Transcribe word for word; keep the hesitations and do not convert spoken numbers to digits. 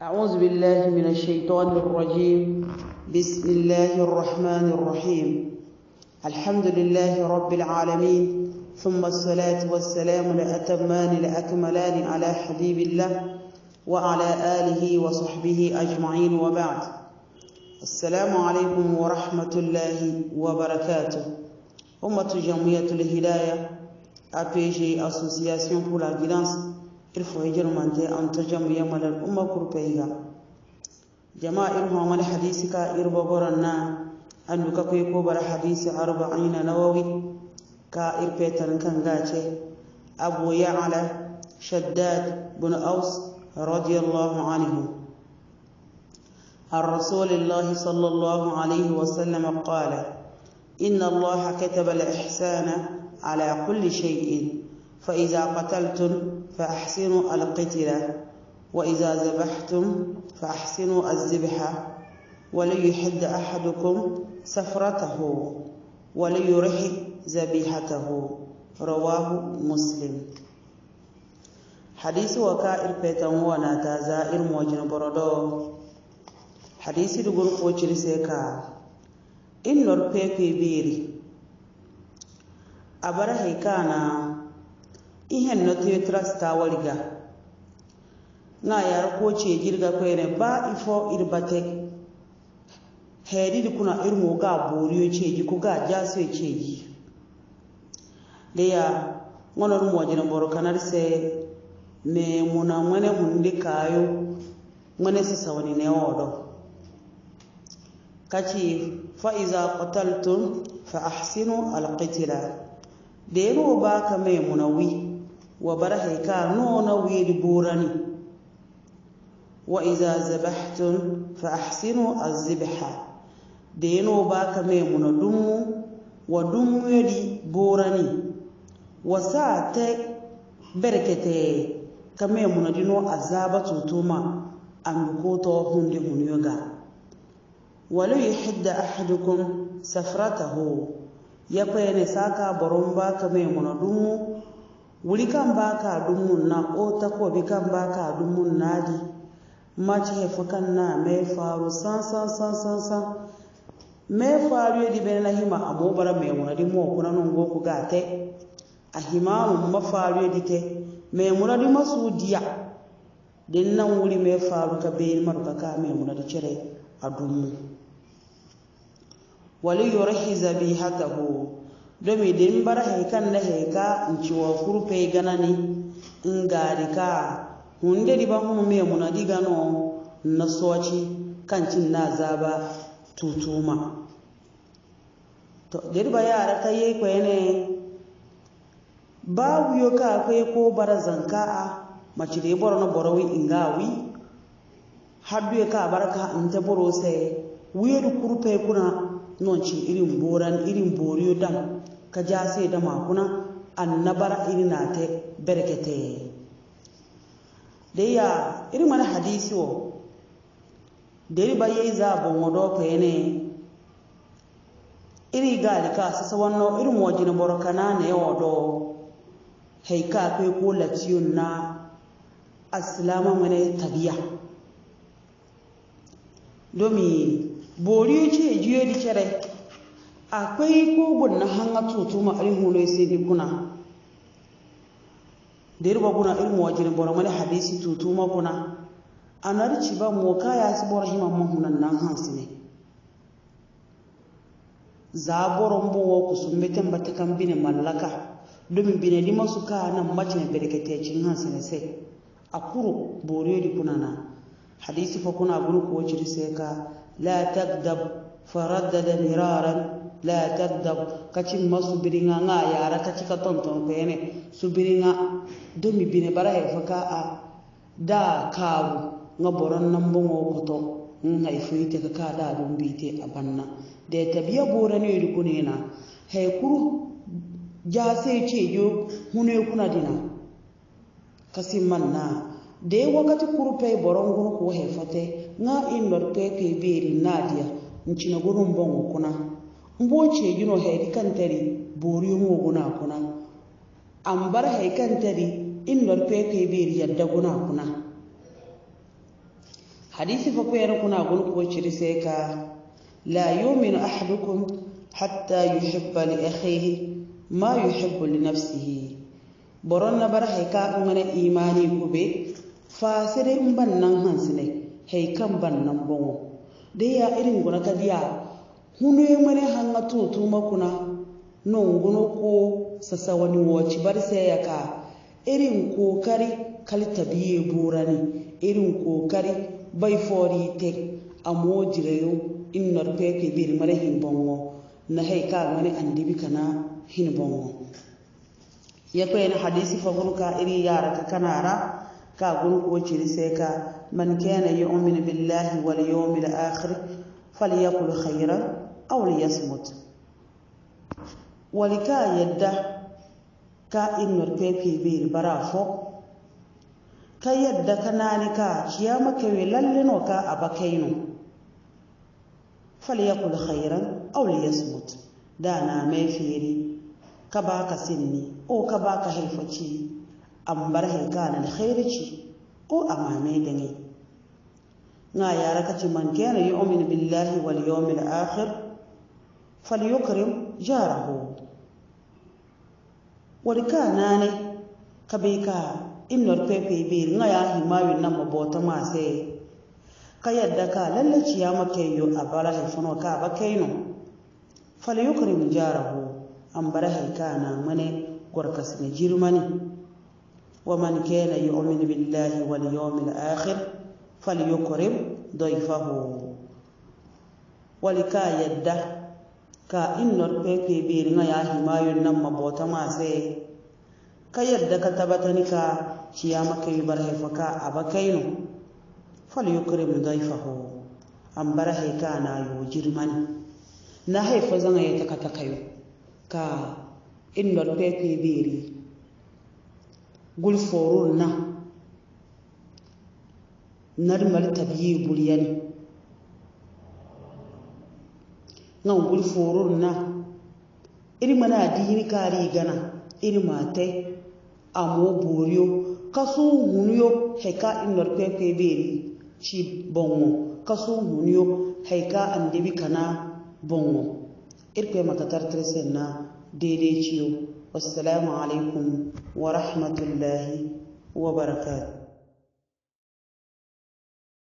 أعوذ بالله من الشيطان الرجيم. بسم الله الرحمن الرحيم. الحمد لله رب العالمين، ثم الصلاة والسلام الأتمان الأكملان على حبيب الله وعلى آله وصحبه أجمعين، وبعد. السلام عليكم ورحمة الله وبركاته. أمة جمعية الهداية A P G, Association pour la Guidance, il faut également entre jamiya malal umma kurpeiga jama'a irhu amal hadisika irba goranna anduka ko ko bar hadisi arba'in nawawi ka irpetan kan gace Abu Ya'la Shaddad bin Aus radiyallahu anhu الرسول الله صلى الله عليه وسلم قال: إن الله كتب الإحسان على كل شيء، فإذا قتلتم فأحسنوا القتل، وإذا ذبحتم فأحسنوا الذبح، وليحد أحدكم سفرته وليرح ذبيحته. رواه مسلم. حديث وكائر بيتان وانا تازائر موجن بردو حديث دقل قوشر سيكا إنور بيكي بيري أبرا هيكانا ihe note trasta waliga na yar ko ce girga ko ne ba ifo irbate hedi kuna irmo ga boriyo ce ji ko ga jaso ce ji da ya ngono mo jina boro kanar se me muna ngane hunde kayo ngane se sawani ne odo kaci fa iza qataltum fa ahsinu alqitla de ro ba ka me munawi wa barahika nona wiri burani wa iza zabahtum fa ahsinu az-zibha deno baka me muna dummu wa dummu yadi burani wa sate berkete kame muna dino azaba tutuma anduko to hunde hunyoga wala yuhidda ahadukum safratahu yakwene saka boromba kame muna dummu wuri kan baka dummun na o ta ko bi kan baka dummun nadi mace hefa kan na me faru san san san san san me faru yadi be na hima amo bara me wona di mo kuna non go ku gate a himaru ma faru yadi te me muna di masudiya din nan wuri me faru ka be mar ka ka me muna di cire a dummu wali yurhi zabihatahu domi din bara hekan na heka nchiwa kurupe ganani ngari ka hunde di ba hunu me muna diga no na soci kancin na zaba tutuma to dirba yara kai ko ene ba wiyo ka kai ko bara zanka mace de boro no borowi ingawi haddu ka baraka anta boro sai wiyo kurupe kuna nonci irin boran irin boriyo dam ka ja sai da makuna annabara irina te berkete da ya irin mana hadisi wo da riba yayi za bon wodo ko ene iri galika sasa wanno irin wajin borkana ne wodo heika kai ko latiyun na aslama mane tabiya domi boriyo ce jiyo di kere akwai kogon na hanga tutuma arin hulo sai ni kuna da riba kuna irin wajin bora mali hadisi tutuma kuna anarci ba mu kaya su bora hima mahunan nan hansu ne zaboron bowo ku sun meten bata kan bine mallaka domin bine di masu ka nan mace ne berkatecin hansu ne sai akuru boriyo di kuna na hadisi fa kuna guru ko wajiri sai ka la tagdab faraddada miraran la tagdab kacin masu biringa nga yara kaci ka tonton ko ene su biringa domi bine bara he faka a da karu nga boron nan bongo koto ngai fuite ka ka da dum bite abanna de tabiya borane ri kunena he kuru ja sai ce yo hune kuna dina kasim manna de wakati kuru pe boron gun ko he fate nga indor pe pe beri nadia ncina gunun bongo kuna mboce gino he kantari boriyo mo guna kuna ambar he kantari indor pe pe beri yadda guna kuna hadisi fa ko yana kuna gun ko ciri sai ka la yu'minu ahadukum hatta yuhibba li akhihi ma yuhibbu li nafsihi boron na bar haika ngane imani kube fasire ban nan hansine haikan ban nan bongo dai ya irin guna kadiya hunu mane hanga tutu makuna non guno ko sasa wani woci bar sai ya ka irin kokari kalta biye burani irin kokari bai fori tek amo jireyo innar pepe bir mare hin bongo na haika ngane andibi kana hin bongo ya ko en hadisi fagurka iri yara ka kanara ka gun ko ciri sai ka man kana yu'minu billahi wal yawmil akhir falyakul khayran aw liyasmut walika yadda ka innor pepe bir barafo ka yadda kanani ka kiyama ke lalle no ka abakaino falyakul khayran aw liyasmut dana mai firi ka baka sinni o ka baka haifaci an bar haikana da khairici ko amame da ne na yara kace man kana yu'minu billahi wal yawmil akhir falyukrim jarahu wadika nane ka be ka innor pepe be nga ya himawi nan mabota ma sai ka yadda ka lallaci ya make yo abara haifano ka ba kaino falyukrim jarahu an bar haikana mane gorkas ne jirmani ومن كان يؤمن بالله واليوم الآخر فليكرم ضيفه ولكا يده كا إنور بيبي بيرنا يا همايو نم بوتا ما سي كا يده كتبتني كا شياما كي بره فكا أبكينو فليكرم ضيفه أم بره كانا يوجرمني نهي فزنا يتكتكيو كا إنور بيبي بيري gul forul na narmal tabiyi buliyani nan gul forul na iri mana dini kari gana iri mate amo buriyo kasu huniyo heka inor pepe beri ci bongo kasu huniyo heka andebi kana bongo irpe makatar tresen na daidai ciyo. Wassalamu alaikum wa rahmatullahi wa barakatuh.